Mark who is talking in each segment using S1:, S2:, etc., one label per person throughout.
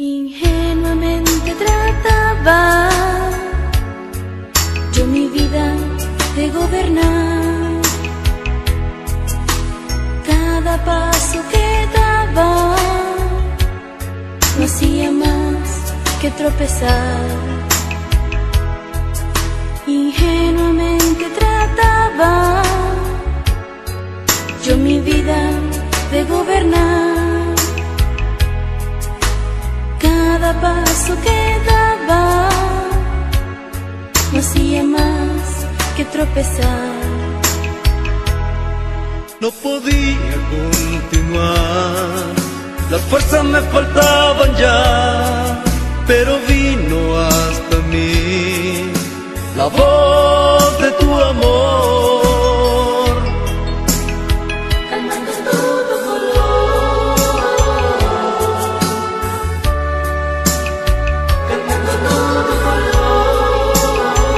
S1: Ingenuamente trataba yo mi vida de gobernar. Cada paso que daba no hacía más que tropezar. Ingenuamente trataba yo mi vida de gobernar. Cada paso que daba no hacía más que tropezar.
S2: No podía continuar, las fuerzas me faltaban ya, pero vino hasta mí la voz de tu amor,
S1: calmando todo dolor, calmando todo dolor,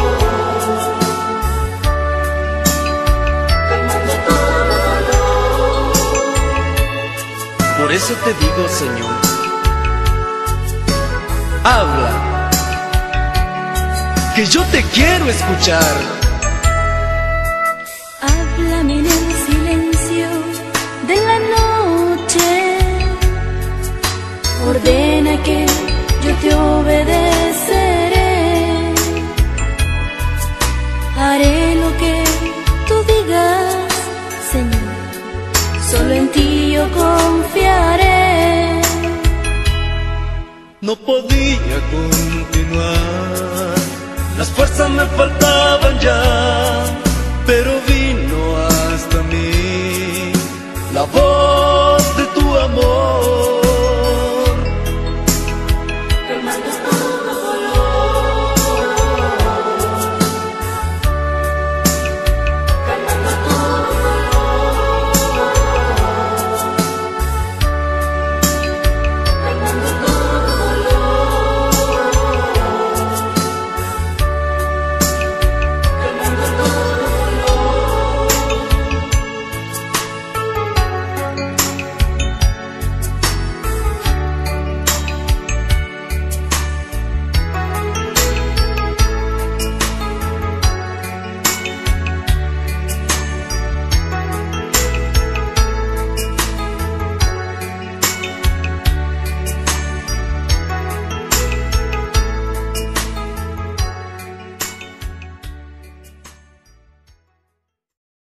S1: calmando todo dolor.
S2: Por eso te digo, Señor, habla, que yo te quiero escuchar.
S1: Háblame en el silencio de la noche, ordena que yo te obedeceré. Haré lo que tú digas, Señor, solo en ti yo confiaré.
S2: No podía continuar, las fuerzas me faltaban ya, pero vino hasta mí la voz